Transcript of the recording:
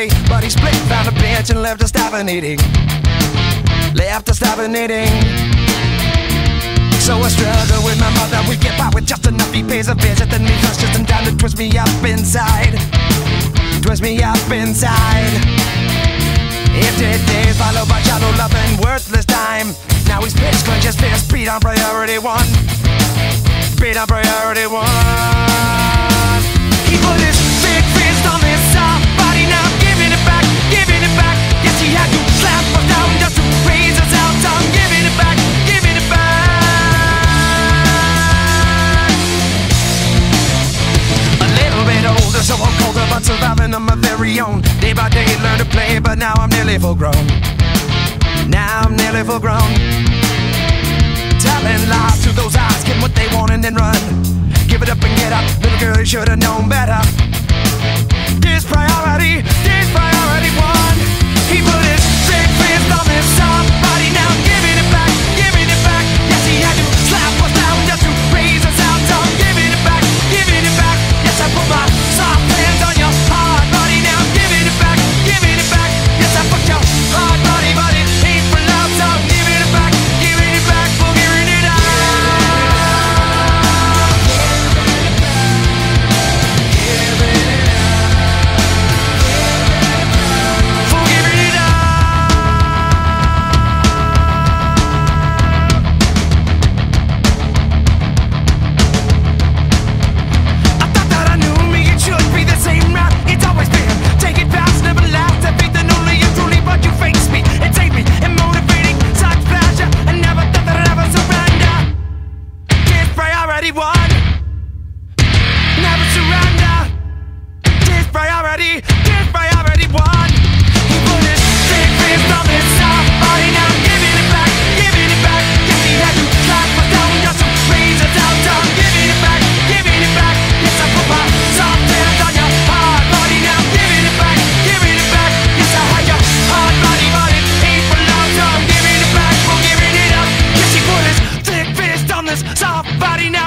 priority, but he split, found a bitch and left to stop and eating. Left to stop and eating. So I struggle with my mother, we get by with just enough. He pays a visit, then he comes just in time to twist me up inside. Twist me up inside. Empty days followed by shallow love and worthless time. Now he's pissed, clenches fist, beat on priority one. Beat on priority one. He put his big fist on this soft body, now giving it back, giving it back. Yes, he had to slap us down just to raise us out. So I'm giving it back, giving it back. A little bit older, so I'm colder, but surviving on my very own. Day by day, learn to play, but now I'm nearly full grown. Now I'm nearly full grown. Telling lies to those eyes, get what they want and then run. Give it up and get up, little girl, you should've known better. This priority one. He put his big fist on this soft body, now giving it back, giving it back. Yes, he had to slap us down just to raise us out. So I'm giving it back, giving it back. Yes, I put my soft hands on your hard body, now I'm giving it back, giving it back. Yes, I put your hard body, but it ain't for love. So I'm giving it back, giving it back, for giving it out. Soft body now.